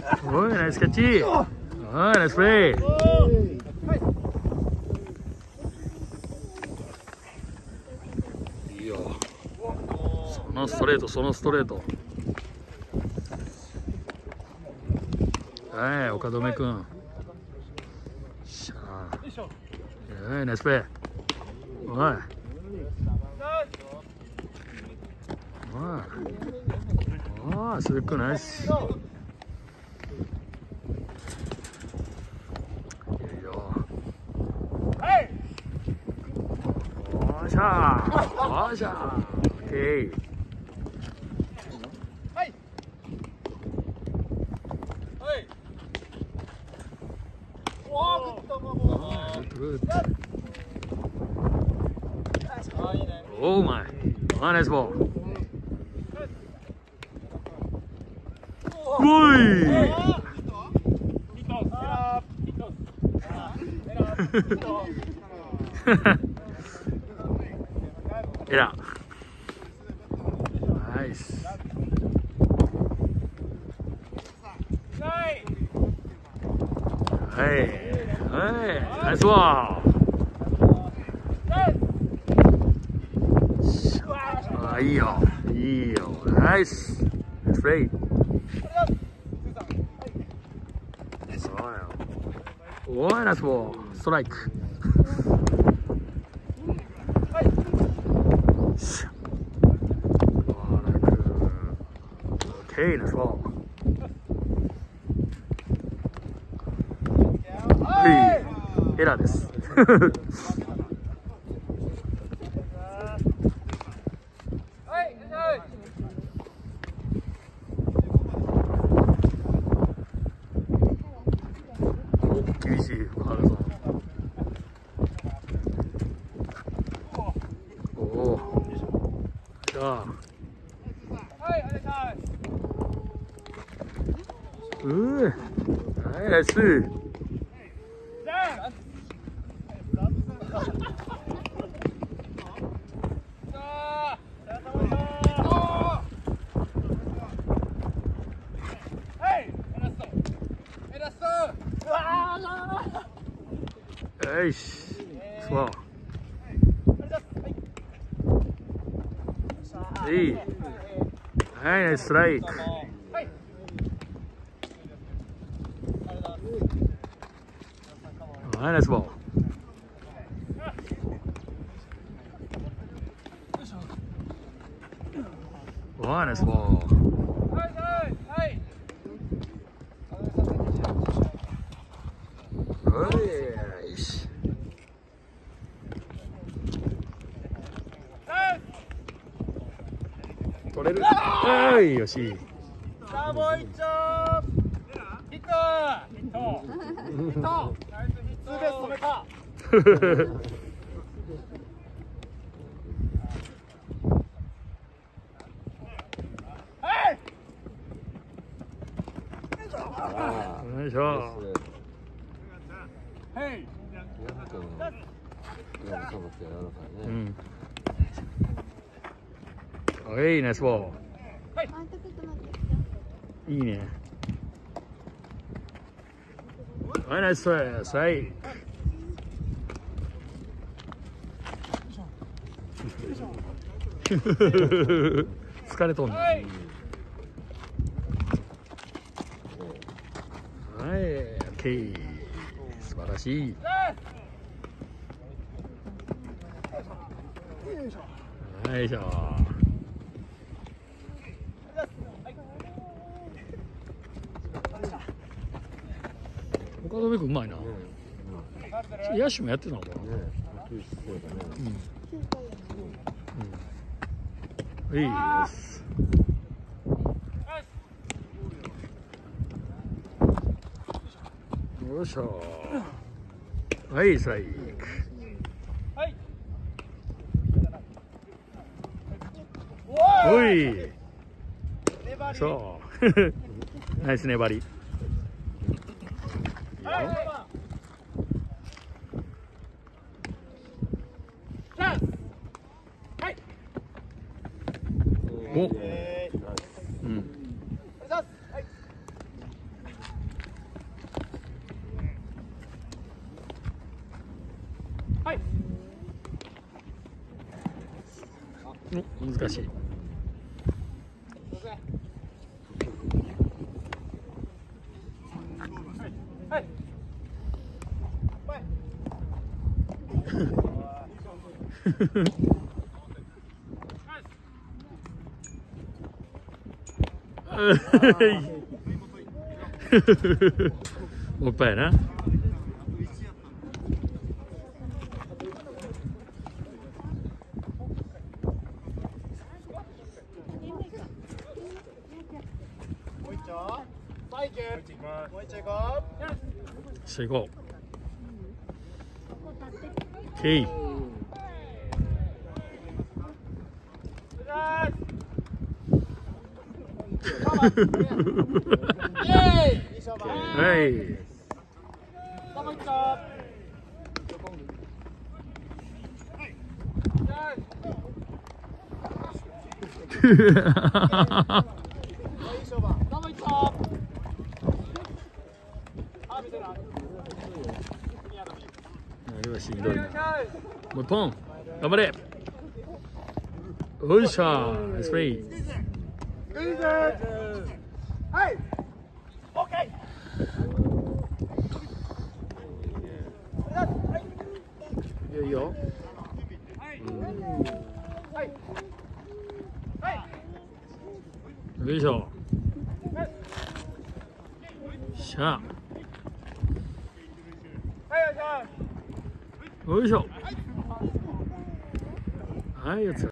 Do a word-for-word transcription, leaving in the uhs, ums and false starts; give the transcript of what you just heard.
おい、ナイスキャッチ。おい、ナイスプレー。いいよ。そのストレート、そのストレート。はい、岡留君。しゃあ。はい、ナイスプレー。おい。おい。おい、鈴木君ナイス。いいよ。おーしゃー。おーしゃー。オッケー。Good. Oh my. Oh, nice ball. Ui. Yeah. Nice. Hey. Hey. Nice ball. Ah, いいよ。いいよ。ナイス。ナイスプレイ。おい、ナイスボール。ストライク。オッケー、ナイスボール。エラーです。厳しい原さん。おお。じゃあ。うー。はい、ナイス。よし、そう。いい。はい、ナイスストライク。はい、ナイスボール。はい、ナイスボール。取れる。はい、よし。 さあ、もう一丁。ヒット。ヒット。ヒット。ツーベース止めた。 よいしょ。 はい。 うん。はい、ナイスボール。いいね。はい、ナイストライ。ストライク。疲れとんね。はい、オッケー。素晴らしい。よいしょ。岡留君うまいな。野手もやってたのかな。うん。いいです。よいしょ。はい、ストライク。 はい。 おい。そう。ナイス粘り。お。うん。 難しい。 はい。 もう一杯やな。 もう一丁。さあ行け。もう一丁行こう。 さあ行こう。ケイ。はい。 もう一丁。 あれはしんどいな。もう一本。頑張れ。よいしょ。ナイスプレイ。 はい。オッケいいよいいよ。 はい。はい。 よいしょ。しゃあ。よいしょ。はい、お疲れ。